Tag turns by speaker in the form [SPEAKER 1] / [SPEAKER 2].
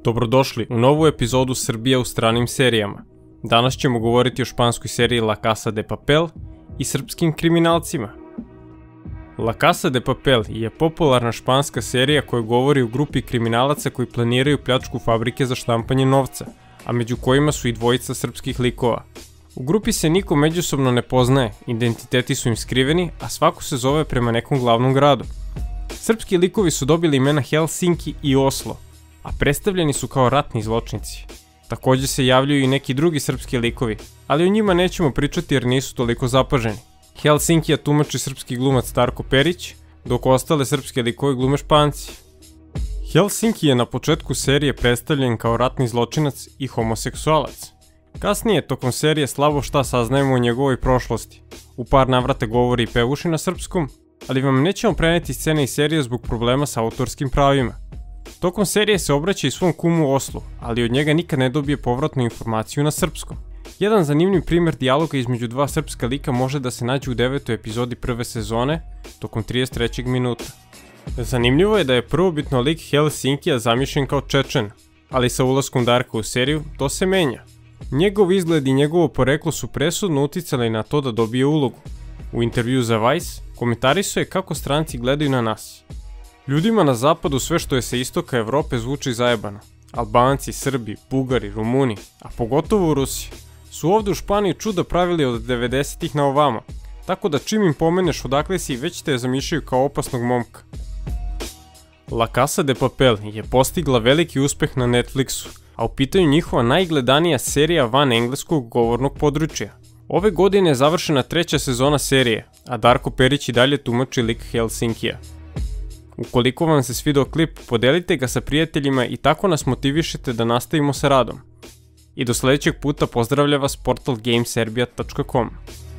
[SPEAKER 1] Dobrodošli u novu epizodu Srbija u stranim serijama. Danas ćemo govoriti o španskoj seriji La Casa de Papel i srpskim kriminalcima. La Casa de Papel je popularna španska serija koja govori o grupi kriminalaca koji planiraju pljačku fabrike za štampanje novca, a među kojima su i dvojica srpskih likova. U grupi se niko međusobno ne poznaje, identiteti su im skriveni, a svako se zove prema nekom glavnom gradu. Srpski likovi su dobili imena Helsinki i Oslo, a predstavljeni su kao ratni zločinci. Također se javljaju i neki drugi srpski likovi, ali o njima nećemo pričati jer nisu toliko zapaženi. Helsinkija tumači srpski glumac Starko Perić, dok ostale srpske likove glume Španci. Helsinki je na početku serije predstavljen kao ratni zločinac i homoseksualac. Kasnije, tokom serije, slabo šta saznajemo o njegovoj prošlosti. U par navrata govori i pevuši na srpskom, ali vam nećemo preneti scene iz serije zbog problema sa autorskim pravima. Tokom serije se obraća i svom kumu Oslu, ali od njega nikad ne dobije povratnu informaciju na srpskom. Jedan zanimljiv primjer dijaloga između dva srpska lika može da se nađe u 9. epizodi prve sezone, tokom 33. minuta. Zanimljivo je da je prvobitno lik Helsinkija zamišljen kao Čečen, ali sa ulaskom Darka u seriju to se menja. Njegov izgled i njegovo poreklo su presudno uticali na to da dobije ulogu. U intervju za Vice komentarisao je kako stranci gledaju na nas. Ljudima na zapadu sve što je sa istoka Evrope zvuči zajebano. Albanci, Srbi, Bugari, Rumuni, a pogotovo u Rusiji, su ovdje u Španiji čuda pravili od 90-ih na ovamo, tako da čim im pomeneš odakle si, već te zamišljaju kao opasnog momka. La Casa de Papel je postigla veliki uspeh na Netflixu, a u pitanju njihova najgledanija serija van engleskog govornog područja. Ove godine je završena 3. sezona serije, a Darko Perić i dalje tumači lik Helsinkija. Ukoliko vam se svidao klip, podelite ga sa prijateljima i tako nas motivišete da nastavimo sa radom. I do sljedećeg puta pozdravlja vas portal gameserbia.com.